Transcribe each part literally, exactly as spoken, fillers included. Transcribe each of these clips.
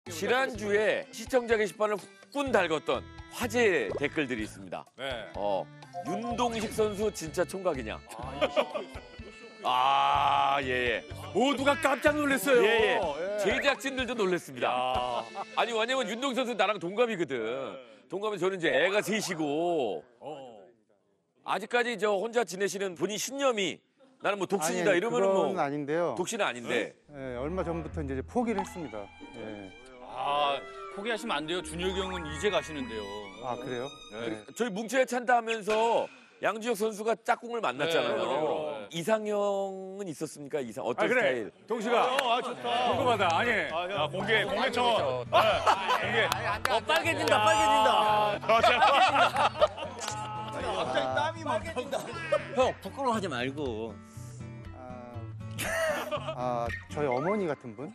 지난주에 시청자 게시판을 후끈 달궜던 화제 댓글들이 있습니다. 네. 어, 윤동식 선수 진짜 총각이냐? 아, 예, 예. 모두가 깜짝 놀랐어요. 예, 예. 예. 제작진들도 놀랐습니다. 야. 아니, 왜냐면 윤동식 선수 나랑 동갑이거든. 동갑은 저는 이제 애가 셋이고. 어. 아직까지 저 혼자 지내시는 본인 신념이 나는 뭐 독신이다 아니, 이러면은 그건 뭐 아닌데요. 독신은 아닌데. 예, 얼마 전부터 이제 포기를 했습니다. 예. 아, 포기하시면 안 돼요. 준혁이 형은 이제 가시는데요. 아 그래요? 네. 저희 뭉쳐야 찬다 하면서 양주혁 선수가 짝꿍을 만났잖아요. 네, 맞아요. 이상형은 있었습니까? 이상 어떤 아 그래. 스타일? 동식아. 어, 아, 좋다. 궁금하다. 아니. 아, 공개 공개 청원. 공개. 어, 빨개진다, 빨개진다. 갑자기 땀이 형 부끄러워하지 말고. 아, 아 저희 어머니 같은 분?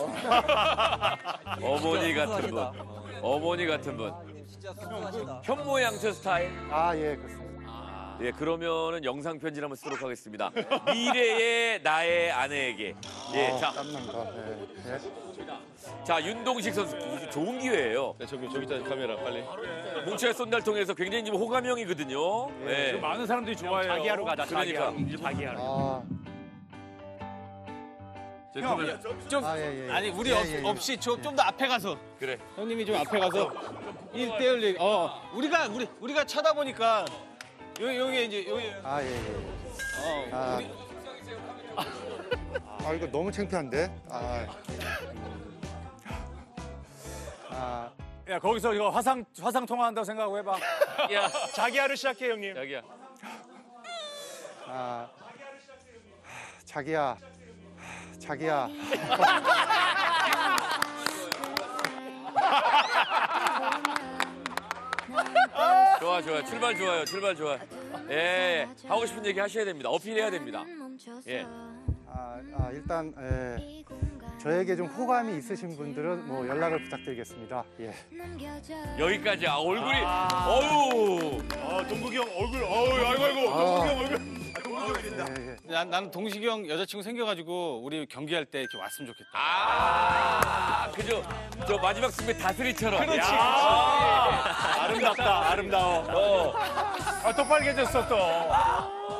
어머니 같은 분. 어머니 같은 분. 현모양처 스타일? 아 예 그렇습니다. 예, 그러면은 영상 편지를 한번 쓰도록 하겠습니다. 미래의 나의 아내에게. 예, 아, 자, 땀난다. 예. 예. 자 윤동식 선수 좋은 기회예요. 네, 저기 저기 있다 카메라 빨리. 뭉쳐야 쏜달 통해서 굉장히 지금 호감형이거든요. 예. 지금 많은 사람들이 좋아해요. 자기하러 가자. 그러니까. 자기하러. 아, 형, 좀 아, 예, 예. 아니 우리 예, 없, 예, 예. 없이 좀 좀 더 앞에 가서. 그래. 형님이 좀 앞에 가서 일 대일 얘기. 어, 우리가 우리 우리가 쳐다보니까 여기 여기 이제 여기. 아 예, 예. 어, 아, 우리 아 이거 너무 창피한데. 아, 아 야 거기서 이거 화상 화상 통화한다고 생각하고 해봐. 야, 자기하러 시작해 형님. 자기야. 아, 자기야, 자기야. 좋아, 좋아. 출발 좋아요. 출발 좋아. 예, 하고 싶은 얘기 하셔야 됩니다. 어필해야 됩니다. 예. 아, 아 일단 예, 저에게 좀 호감이 있으신 분들은 뭐 연락을 부탁드리겠습니다. 예. 여기까지. 아, 얼굴이. 어우. 아, 동국이 형 얼굴. 어우, 아이고 아이고. 동국이 형 얼굴. 예, 예. 난, 나는 동식이 형 여자친구 생겨가지고 우리 경기할 때 이렇게 왔으면 좋겠다. 아, 그죠. 저 마지막 승부 다스리처럼. 그렇지. 야. 아름답다. 아름다워. 어. 아, 또 빨개졌어 또.